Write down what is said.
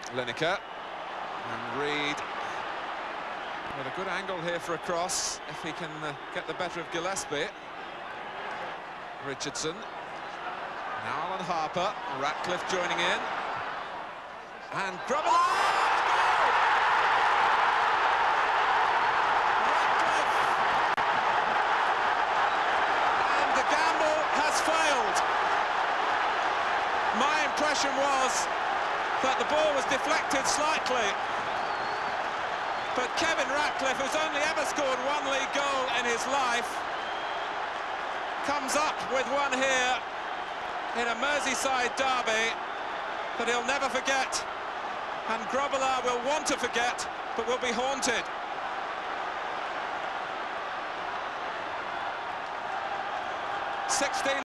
Lineker and Reed with a good angle here for a cross if he can get the better of Gillespie. Richardson, now Alan Harper, Ratcliffe joining in, and Grobbelaar! Failed. My impression was that the ball was deflected slightly, but Kevin Ratcliffe, who's only ever scored one league goal in his life, comes up with one here in a Merseyside derby that he'll never forget, and Grobbelaar will want to forget, but will be haunted. 16